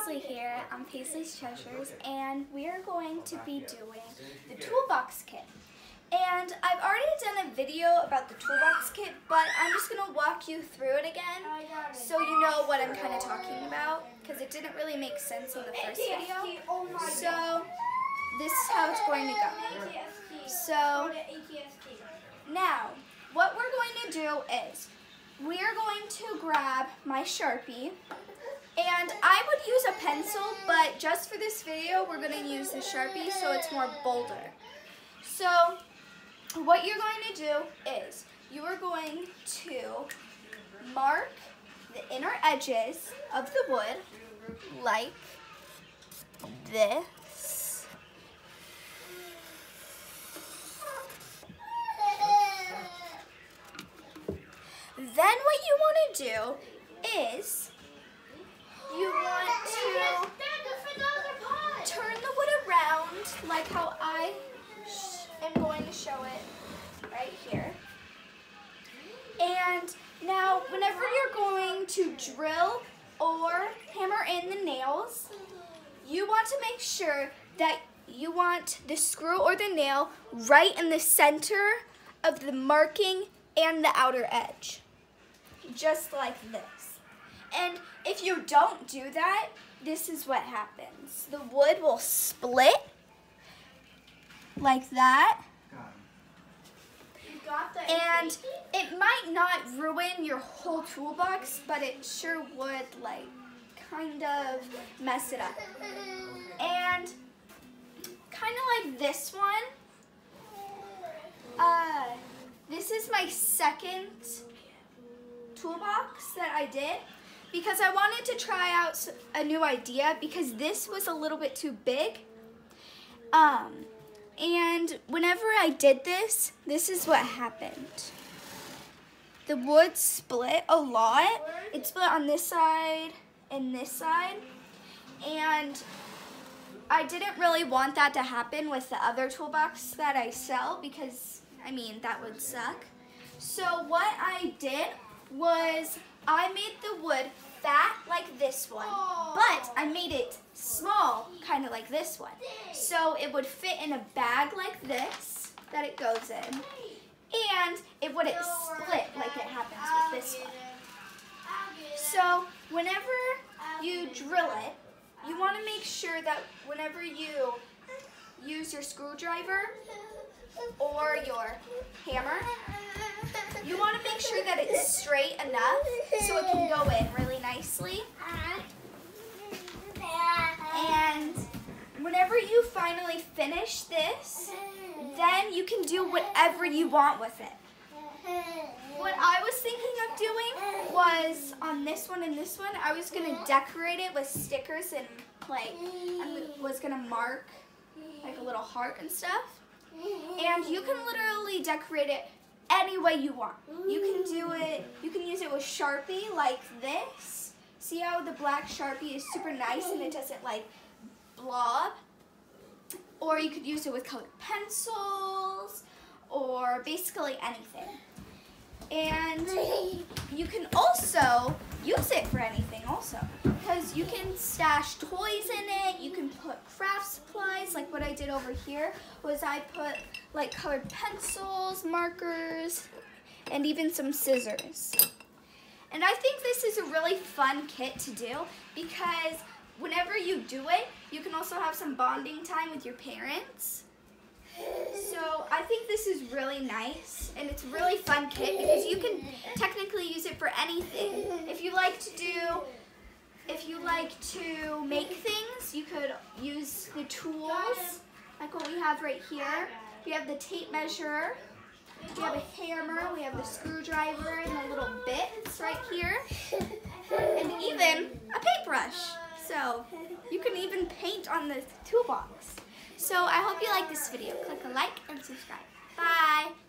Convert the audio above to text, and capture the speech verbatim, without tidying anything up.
Paisley here on Paisley's Treasures, and we are going to be doing the toolbox kit. And I've already done a video about the toolbox kit, but I'm just going to walk you through it again so you know what I'm kind of talking about, because it didn't really make sense in the first video. So this is how it's going to go. So now, what we're going to do is we are going to grab my Sharpie. And I would use a pencil, but just for this video, we're going to use the Sharpie so it's more bolder. So what you're going to do is you are going to mark the inner edges of the wood like this. Then what you want to do is you want to turn the wood around like how I am going to show it right here. And now whenever you're going to drill or hammer in the nails, you want to make sure that you want the screw or the nail right in the center of the marking and the outer edge, just like this. And if you don't do that, this is what happens. The wood will split like that. And it might not ruin your whole toolbox, but it sure would like kind of mess it up. And kind of like this one, uh, this is my second toolbox that I did, because I wanted to try out a new idea because this was a little bit too big. Um, and whenever I did this, this is what happened. The wood split a lot. It split on this side and this side. And I didn't really want that to happen with the other toolbox that I sell because, I mean, that would suck. So what I did was I made the wood fat like this one, but I made it small, kind of like this one. So it would fit in a bag like this that it goes in, and it wouldn't split like it happens with this one. So whenever you drill it, you want to make sure that whenever you use your screwdriver or your hammer, you want to make sure that it's straight enough so it can go in really nicely. And whenever you finally finish this, then you can do whatever you want with it. What I was thinking of doing was on this one and this one, I was going to decorate it with stickers and like I was going to mark like a little heart and stuff. And you can literally decorate it any way you want. You can do it, you can use it with Sharpie like this. See how the black Sharpie is super nice and it doesn't like blob? Or you could use it with colored pencils or basically anything. And you can also use it for anything also, because you can stash toys in it, you can put craft supplies, like what I did over here was I put like colored pencils, markers, and even some scissors. And I think this is a really fun kit to do because whenever you do it, you can also have some bonding time with your parents. So I think this is really nice, and it's a really fun kit because you can technically use it for anything. If you like to do, if you like to make things, you could use the tools, like what we have right here. We have the tape measure, we have a hammer, we have the screwdriver, and the little bits right here, and even a paintbrush. So you can even paint on the toolbox. So I hope you like this video. Click a like and subscribe. Bye!